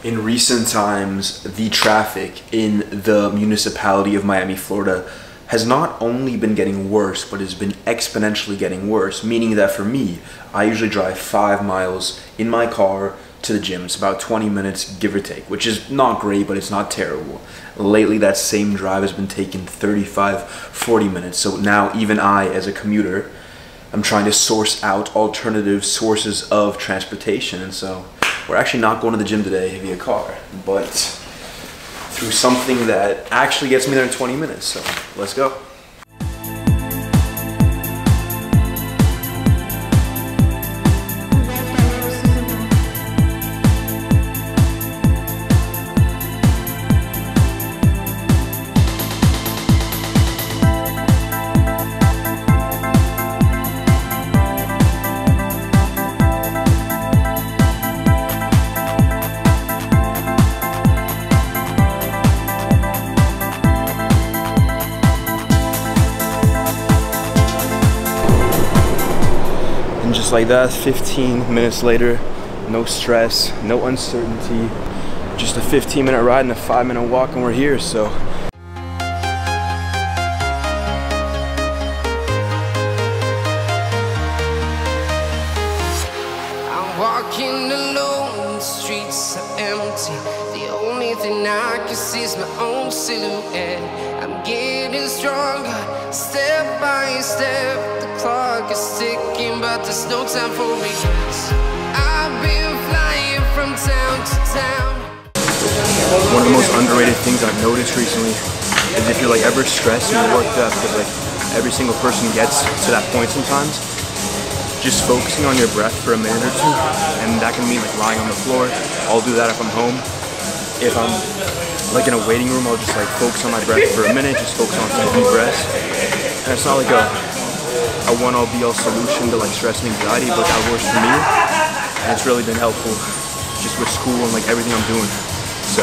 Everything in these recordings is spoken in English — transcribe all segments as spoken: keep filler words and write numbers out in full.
In recent times, the traffic in the municipality of Miami, Florida has not only been getting worse, but has been exponentially getting worse, meaning that for me, I usually drive five miles in my car to the gym. It's about twenty minutes, give or take, which is not great, but it's not terrible. Lately, that same drive has been taking thirty-five, forty minutes. So now even I, as a commuter, I'm trying to source out alternative sources of transportation. And so we're actually not going to the gym today via car, but through something that actually gets me there in twenty minutes. So let's go. Just like that, fifteen minutes later, no stress, no uncertainty, just a fifteen minute ride and a five minute walk, and we're here. So I'm walking alone, the streets are empty. The only thing I can see is my own silhouette. I'm getting stronger, step by step. The clock is ticking, but there's no time for regrets. I've been flying from town to town. One of the most underrated things I've noticed recently is if you're like ever stressed and you're worked up, because like every single person gets to that point sometimes, just focusing on your breath for a minute or two, and that can mean like lying on the floor. I'll do that if I'm home. If I'm like in a waiting room, I'll just like focus on my breath for a minute, just focus on some deep breaths. And it's not like a, a one-all-be-all solution to like stress and anxiety, but that works for me, and it's really been helpful just with school and like everything I'm doing. So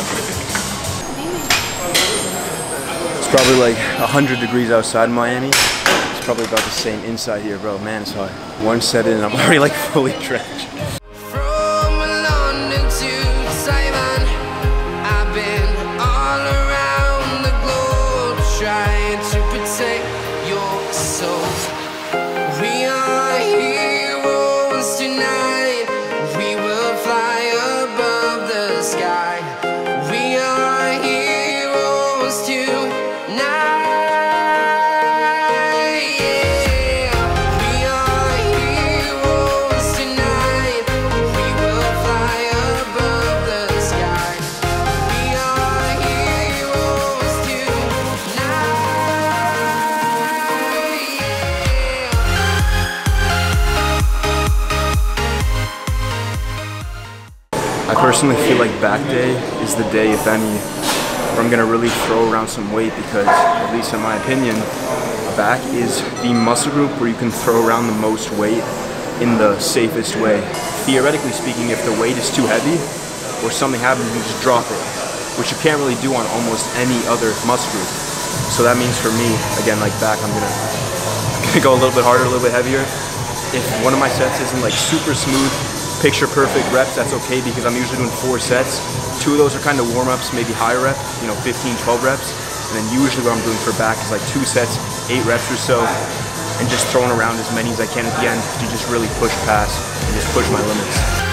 it's probably like a hundred degrees outside Miami. It's probably about the same inside here, bro. Man, it's hot. One set in and I'm already like fully drenched. From London to Taiwan, I've been all around the globe trying to protect your soul. We are heroes tonight. We will fly above the sky. We are heroes tonight. I personally feel like back day is the day, if any, where I'm gonna really throw around some weight, because, at least in my opinion, back is the muscle group where you can throw around the most weight in the safest way. Theoretically speaking, if the weight is too heavy or something happens, you can just drop it, which you can't really do on almost any other muscle group. So that means for me, again, like back, I'm gonna, I'm gonna go a little bit harder, a little bit heavier. If one of my sets isn't like super smooth, picture perfect reps, that's okay, because I'm usually doing four sets. Two of those are kind of warm-ups, maybe higher rep, you know, fifteen, twelve reps. And then usually what I'm doing for back is like two sets, eight reps or so, and just throwing around as many as I can at the end to just really push past and just push my limits.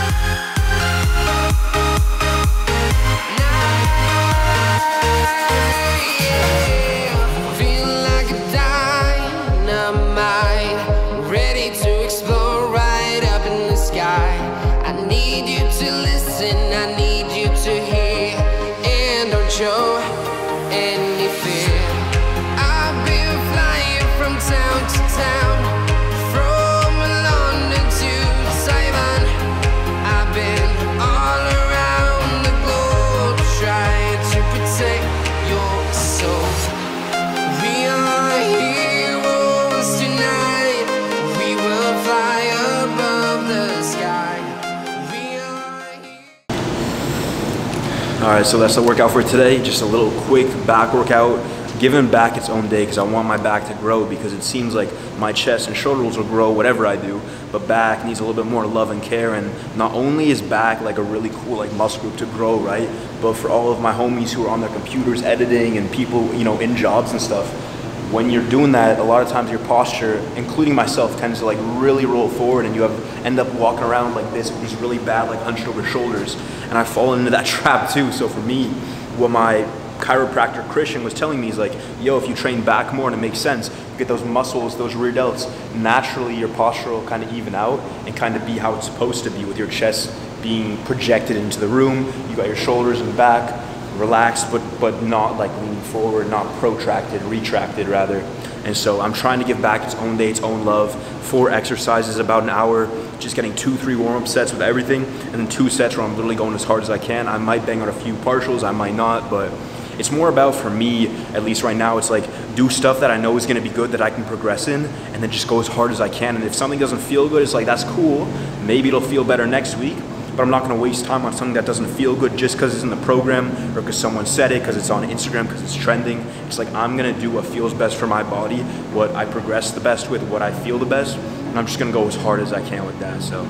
Alright, so that's the workout for today. Just a little quick back workout, giving back its own day because I want my back to grow, because it seems like my chest and shoulders will grow whatever I do, but back needs a little bit more love and care. And not only is back like a really cool like muscle group to grow, right, but for all of my homies who are on their computers editing and people, you know, in jobs and stuff, when you're doing that, a lot of times your posture, including myself, tends to like really roll forward, and you have end up walking around like this with these really bad like hunched over shoulders. And I've fallen into that trap too. So for me, what my chiropractor Christian was telling me is like, yo, if you train back more, and it makes sense, you get those muscles, those rear delts, naturally your posture will kind of even out and kind of be how it's supposed to be, with your chest being projected into the room. You got your shoulders and back relaxed, but but not like leaning forward, not protracted, retracted rather. And so I'm trying to give back its own day, its own love. Four exercises, about an hour, just getting two, three warm-up sets with everything, and then two sets where I'm literally going as hard as I can. I might bang on a few partials, I might not, but it's more about, for me, at least right now, it's like do stuff that I know is gonna be good, that I can progress in, and then just go as hard as I can. And if something doesn't feel good, it's like, that's cool. Maybe it'll feel better next week, but I'm not gonna waste time on something that doesn't feel good just because it's in the program, or because someone said it, because it's on Instagram, because it's trending. It's like, I'm gonna do what feels best for my body, what I progress the best with, what I feel the best, and I'm just gonna go as hard as I can with that, so.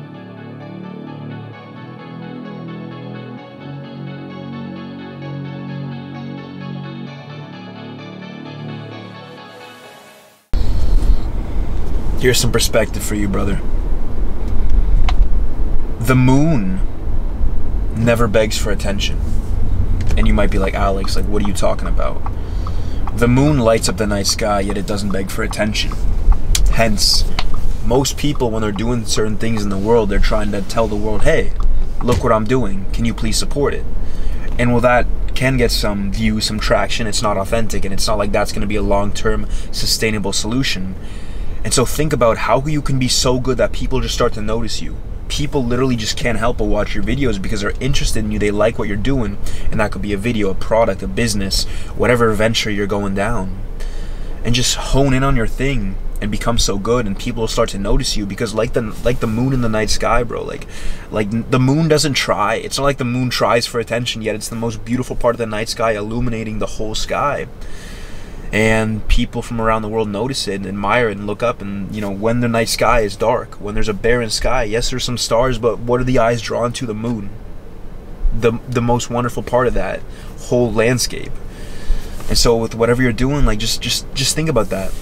Here's some perspective for you, brother. The moon never begs for attention. And you might be like, Alex, like, what are you talking about? The moon lights up the night sky, yet it doesn't beg for attention. Hence, most people, when they're doing certain things in the world, they're trying to tell the world, hey, look what I'm doing. Can you please support it? And while that can get some views, some traction, it's not authentic, and it's not like that's going to be a long-term sustainable solution. And so think about how you can be so good that people just start to notice you. People literally just can't help but watch your videos because they're interested in you, they like what you're doing, and that could be a video, a product, a business, whatever venture you're going down. And just hone in on your thing and become so good, and people will start to notice you, because like the like the moon in the night sky, bro, like like the moon doesn't try. It's not like the moon tries for attention, yet it's the most beautiful part of the night sky, illuminating the whole sky. And people from around the world notice it and admire it and look up. And, you know, when the night sky is dark, when there's a barren sky, yes, there's some stars, but what are the eyes drawn to? The moon. The, the most wonderful part of that whole landscape. And so with whatever you're doing, like, just, just, just think about that.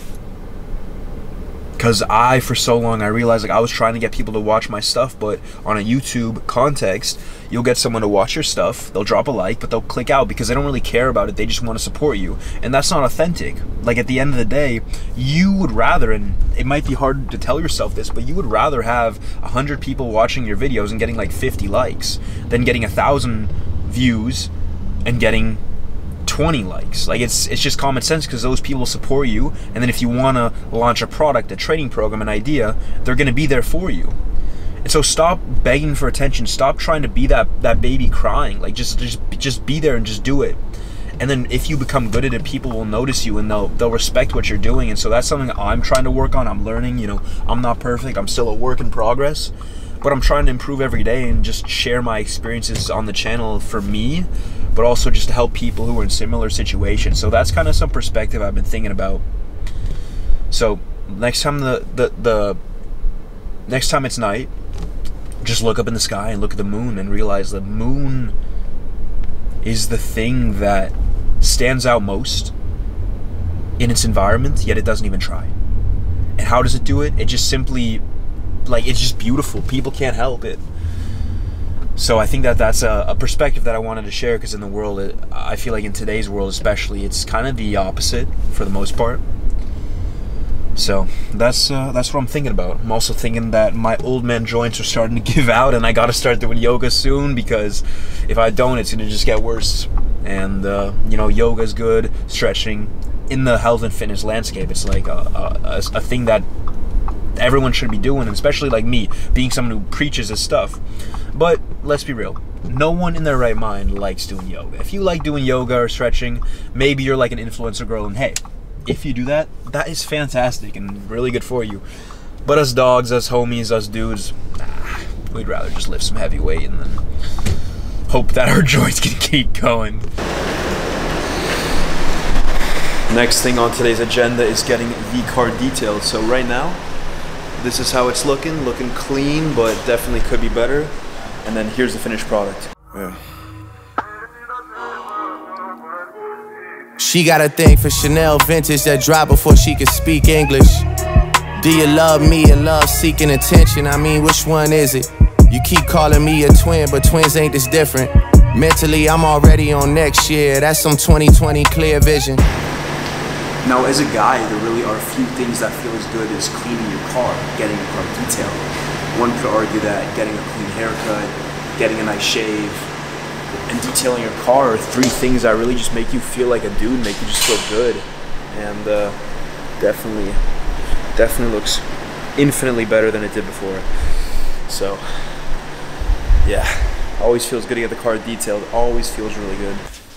Because I, for so long, I realized, like, I was trying to get people to watch my stuff, but on a YouTube context, you'll get someone to watch your stuff, they'll drop a like, but they'll click out because they don't really care about it, they just want to support you. And that's not authentic. Like, at the end of the day, you would rather, and it might be hard to tell yourself this, but you would rather have a hundred people watching your videos and getting like fifty likes than getting a thousand views and getting twenty likes. Like, it's it's just common sense, because those people support you, and then if you want to launch a product, a training program, an idea, they're going to be there for you. And so stop begging for attention, stop trying to be that that baby crying. Like, just just just be there and just do it. And then if you become good at it, people will notice you, and they'll they'll respect what you're doing. And so that's something I'm trying to work on. I'm learning, you know, I'm not perfect, I'm still a work in progress, but I'm trying to improve every day and just share my experiences on the channel for me, but also just to help people who are in similar situations. So that's kind of some perspective I've been thinking about. So next time the, the, the next time it's night, just look up in the sky and look at the moon and realize the moon is the thing that stands out most in its environment, yet it doesn't even try. And how does it do it? It just simply, like, it's just beautiful. People can't help it. So I think that that's a, a perspective that I wanted to share, because in the world, it, I feel like in today's world especially, it's kind of the opposite for the most part. So that's uh, that's what I'm thinking about. I'm also thinking that my old man joints are starting to give out, and I got to start doing yoga soon, because if I don't, it's going to just get worse. And uh, you know, yoga is good, stretching in the health and fitness landscape. It's like a, a, a thing that everyone should be doing, especially like me, being someone who preaches this stuff. But let's be real, no one in their right mind likes doing yoga. If you like doing yoga or stretching, maybe you're like an influencer girl, and hey, if you do that, that is fantastic and really good for you. But us dogs, us homies, us dudes, nah, we'd rather just lift some heavy weight and then hope that our joints can keep going. Next thing on today's agenda is getting the car detailed. So right now, this is how it's looking, looking clean, but definitely could be better. And then here's the finished product. Yeah. She got a thing for Chanel vintage that dropped before she could speak English. Do you love me or love seeking attention? I mean, which one is it? You keep calling me a twin, but twins ain't this different. Mentally, I'm already on next year. That's some twenty twenty clear vision. Now, as a guy, there really are a few things that feel as good as cleaning your car, getting your car detailed. One could argue that getting a clean haircut, getting a nice shave, and detailing your car are three things that really just make you feel like a dude, make you just feel good. And uh, definitely, definitely looks infinitely better than it did before. So, yeah, always feels good to get the car detailed, always feels really good.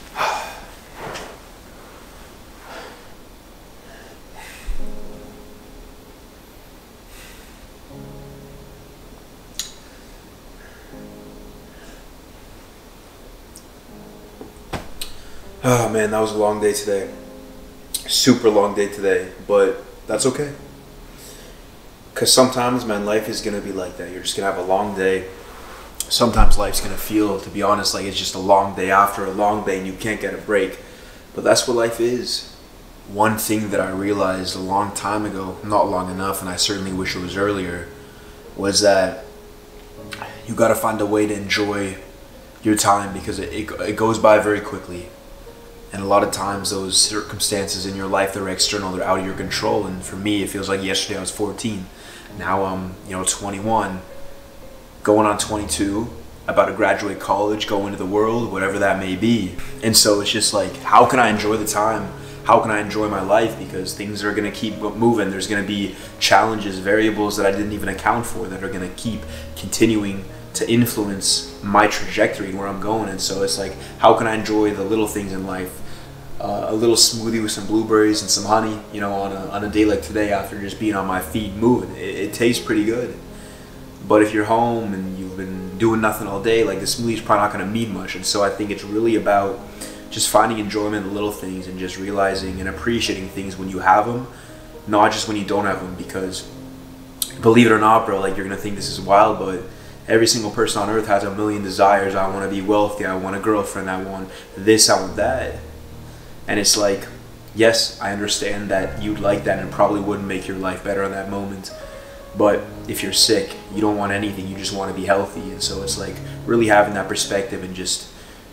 Oh man, that was a long day today. Super long day today, but that's okay. Because sometimes, man, life is going to be like that. You're just going to have a long day. Sometimes life's going to feel, to be honest, like it's just a long day after a long day and you can't get a break. But that's what life is. One thing that I realized a long time ago, not long enough, and I certainly wish it was earlier, was that you got to find a way to enjoy your time because it, it, it goes by very quickly. And a lot of times those circumstances in your life, they're external, they're out of your control. And for me, it feels like yesterday I was fourteen. Now I'm, you know, twenty-one, going on twenty-two, about to graduate college, go into the world, whatever that may be. And so it's just like, how can I enjoy the time? How can I enjoy my life? Because things are going to keep moving. There's going to be challenges, variables that I didn't even account for that are going to keep continuing to influence my trajectory where I'm going. And so it's like, how can I enjoy the little things in life? Uh, a little smoothie with some blueberries and some honey, you know, on a, on a day like today after just being on my feet moving. It, it tastes pretty good. But if you're home and you've been doing nothing all day, like the smoothie's probably not going to mean much. And so I think it's really about just finding enjoyment in little things and just realizing and appreciating things when you have them, not just when you don't have them. Because believe it or not, bro, like you're going to think this is wild, but every single person on earth has a million desires. I want to be wealthy. I want a girlfriend. I want this. I want that. And it's like, yes, I understand that you'd like that and it probably wouldn't make your life better in that moment. But if you're sick, you don't want anything. You just want to be healthy. And so it's like really having that perspective and just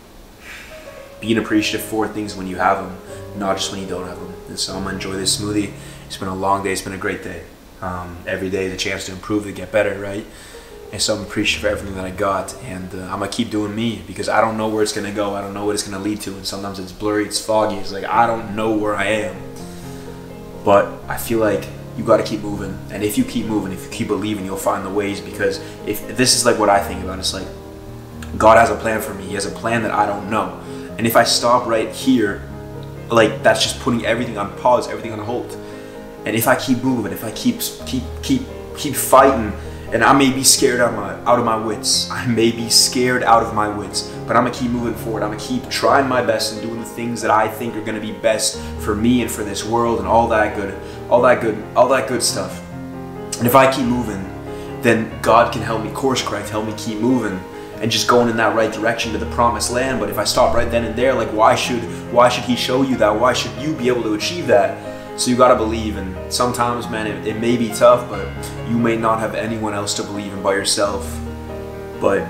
being appreciative for things when you have them, not just when you don't have them. And so I'm going to enjoy this smoothie. It's been a long day. It's been a great day. Um, every day is a chance to improve, to get better, right? And so I'm appreciative for everything that I got, and uh, I'm gonna keep doing me because I don't know where it's gonna go. I don't know what it's gonna lead to, and sometimes it's blurry, it's foggy. It's like I don't know where I am, but I feel like you got to keep moving. And if you keep moving, if you keep believing, you'll find the ways. Because if this is like what I think about, it's like God has a plan for me. He has a plan that I don't know. And if I stop right here, like that's just putting everything on pause, everything on hold. And if I keep moving, if I keep keep keep keep fighting. And I may be scared out of my out of my wits. I may be scared out of my wits, but I'm gonna keep moving forward. I'm gonna keep trying my best and doing the things that I think are gonna be best for me and for this world and all that good, all that good, all that good stuff. And if I keep moving, then God can help me course correct, help me keep moving and just going in that right direction to the promised land. But if I stop right then and there, like why should why should He show you that? Why should you be able to achieve that? So you gotta believe, and sometimes, man, it, it may be tough, but you may not have anyone else to believe in by yourself. But,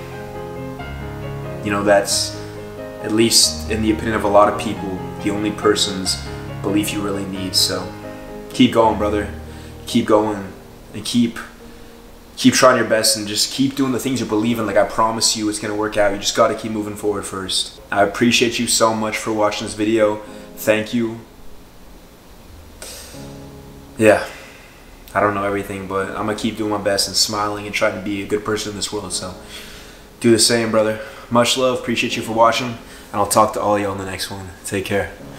you know, that's, at least in the opinion of a lot of people, the only person's belief you really need. So keep going, brother. Keep going, and keep, keep trying your best, and just keep doing the things you believe in. Like I promise you, it's gonna work out. You just gotta keep moving forward first. I appreciate you so much for watching this video. Thank you. Yeah, I don't know everything, but I'm gonna keep doing my best and smiling and trying to be a good person in this world. So do the same, brother. Much love, appreciate you for watching, and I'll talk to all y'all in the next one. Take care.